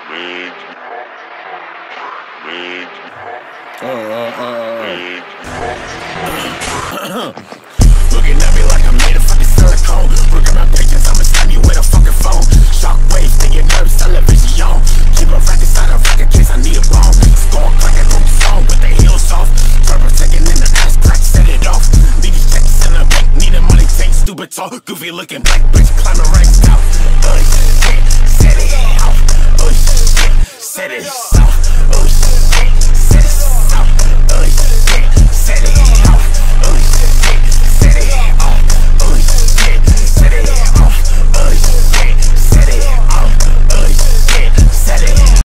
Looking at me like I'm made of fucking silicone. Look at my pictures, I'ma slam you with a fucking phone. Shockwaves to your nerves, television on. Keep a rack inside a rack in case I need a bone. Score cracking from the song with the heels off. Turbo taking in the ass crack, set it off. Need these checks in the bank, need a money tank. Stupid talk, goofy looking black bitch, climbing ranks out. Shit, set it out. Shit, set it.